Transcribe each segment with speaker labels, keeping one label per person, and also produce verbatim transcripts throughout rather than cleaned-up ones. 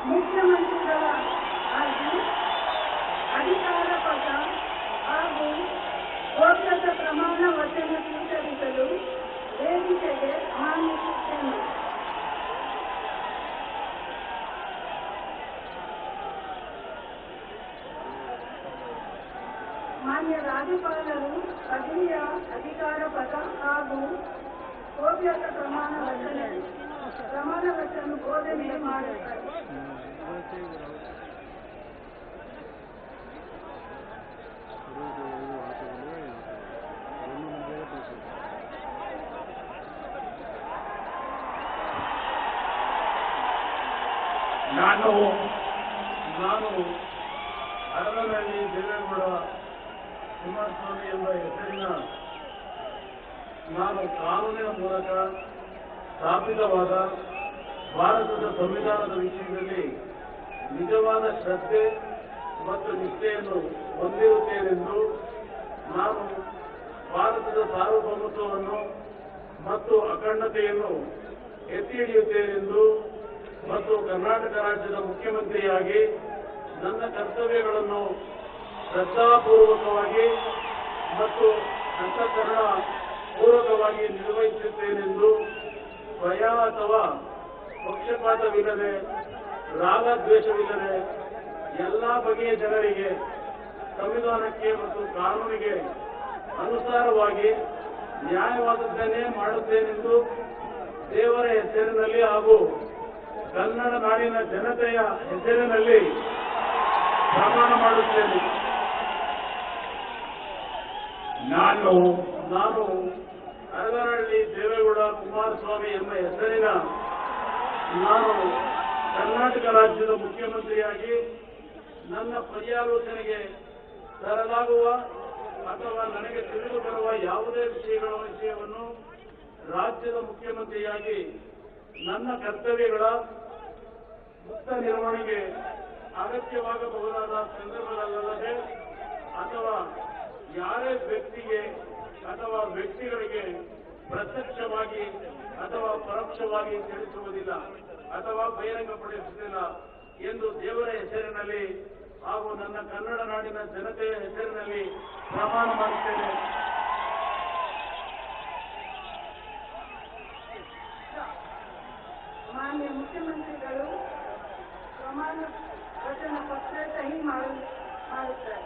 Speaker 1: ಮುಖ್ಯಮಂತ್ರಿಗಳ ಆಗಿ ಅಧಿಕಾರ ಪದ ಹಾಗೂ ಗೋಪ್ಯತಾ ಪ್ರಮಾಣ ವಚನ ಸ್ವೀಕರಿಸಲು ವೇದಿಕೆಗೆ ಆಹ್ವಾನಿಸುತ್ತೇನೆ. ಮಾನ್ಯ ರಾಜ್ಯಪಾಲರು ಪದವಿಯ ಅಧಿಕಾರ ಪದ ಹಾಗೂ ಗೋಪ್ಯತಾ ಪ್ರಮಾಣ ವಚನ ಪ್ರಮಾಣ ವಚನ ಬೋಧನೆ ಮಾಡುತ್ತಾರೆ.
Speaker 2: ನಾನು ನಾನು ಹರಳನಹಳ್ಳಿ ದೇವೇಗೌಡ ಕುಮಾರಸ್ವಾಮಿ ಎಂಬ ಹೆಸರಿನ ನಾನು ಕಾನೂನಿನ ಮೂಲಕ ಸ್ಥಾಪಿತವಾದ ಭಾರತದ ಸಂವಿಧಾನದ ವಿಷಯದಲ್ಲಿ ನಿಜವಾದ ಶ್ರದ್ಧೆ ಮತ್ತು ನಿಷ್ಠೆಯನ್ನು ಹೊಂದಿರುತ್ತೇನೆಂದು, ನಾನು ಭಾರತದ ಸಾರ್ವಭೌಮತ್ವವನ್ನು ಮತ್ತು ಅಖಂಡತೆಯನ್ನು ಎತ್ತಿ ಹಿಡಿಯುತ್ತೇನೆಂದು ಮತ್ತು ಕರ್ನಾಟಕ ರಾಜ್ಯದ ಮುಖ್ಯಮಂತ್ರಿಯಾಗಿ ನನ್ನ ಕರ್ತವ್ಯಗಳನ್ನು ಶ್ರದ್ಧಾಪೂರ್ವಕವಾಗಿ ಮತ್ತು ಅಂತಃಕರಣ ಪೂರ್ವಕವಾಗಿ ನಿರ್ವಹಿಸುತ್ತೇನೆಂದು ಭಯ ಅಥವಾ ಪಕ್ಷಪಾತವಿಲ್ಲದೆ, ರಾಗದ್ವೇಷವಿಲ್ಲದೆ ಎಲ್ಲ ಬಗೆಯ ಜನರಿಗೆ ಸಂವಿಧಾನಕ್ಕೆ ಮತ್ತು ಕಾನೂನಿಗೆ ಅನುಸಾರವಾಗಿ ನ್ಯಾಯವಾದದ್ದನ್ನೇ ಮಾಡುತ್ತೇನೆಂದು ದೇವರ ಹೆಸರಿನಲ್ಲಿ ಹಾಗೂ ಕನ್ನಡ ನಾಡಿನ ಜನತೆಯ ಹೆಸರಿನಲ್ಲಿ ಪ್ರಮಾಣ ಮಾಡುತ್ತೇನೆ. ನಾನು ನಾನು ಹರಳನಹಳ್ಳಿ ದೇವೇಗೌಡ ಕುಮಾರಸ್ವಾಮಿ ಎಂಬ ಹೆಸರಿನ ನಾನು ಕರ್ನಾಟಕ ರಾಜ್ಯದ ಮುಖ್ಯಮಂತ್ರಿಯಾಗಿ ನನ್ನ ಪರ್ಯಾಲೋಚನೆಗೆ ತರಲಾಗುವ ಅಥವಾ ನನಗೆ ತಿಳಿದು ಬರುವ ಯಾವುದೇ ವಿಷಯಗಳ ವಿಷಯವನ್ನು ರಾಜ್ಯದ ಮುಖ್ಯಮಂತ್ರಿಯಾಗಿ ನನ್ನ ಕರ್ತವ್ಯಗಳ ಮುಕ್ತ ನಿರ್ವಹಣೆಗೆ ಅಗತ್ಯವಾಗಬಹುದಾದ ಸಂದರ್ಭದಲ್ಲದೆ ಅಥವಾ ಯಾರೇ ವ್ಯಕ್ತಿಗೆ ಅಥವಾ ವ್ಯಕ್ತಿಗಳಿಗೆ ಪ್ರತ್ಯಕ್ಷವಾಗಿ ಅಥವಾ ಪರೋಕ್ಷವಾಗಿ ತಿಳಿಸುವುದಿಲ್ಲ ಅಥವಾ ಬಹಿರಂಗಪಡಿಸುವುದಿಲ್ಲ ಎಂದು ದೇವರ ಹೆಸರಿನಲ್ಲಿ ಹಾಗೂ ನನ್ನ ಕನ್ನಡ ನಾಡಿನ ಜನತೆಯ ಹೆಸರಿನಲ್ಲಿ ಪ್ರಮಾಣ ಮಾಡುತ್ತೇನೆ.
Speaker 1: ಮಾನ್ಯ ಮುಖ್ಯಮಂತ್ರಿಗಳು ಪ್ರಮಾಣ ವಚನ ಪತ್ರ ಸಹಿ ಮಾಡುತ್ತಾರೆ.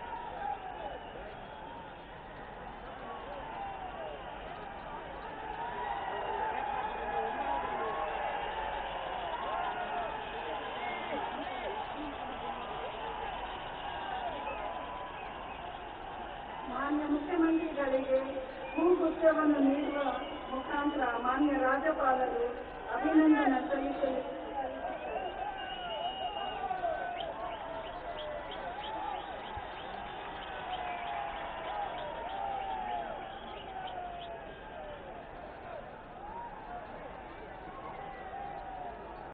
Speaker 1: ಮಾನ್ಯ ಮುಖ್ಯಮಂತ್ರಿಗಳಿಗೆ ಹೂಗುಚ್ಛವನ್ನು ನೀಡುವ ಮುಖಾಂತರ ಮಾನ್ಯ ರಾಜ್ಯಪಾಲರು ಅಭಿನಂದನೆ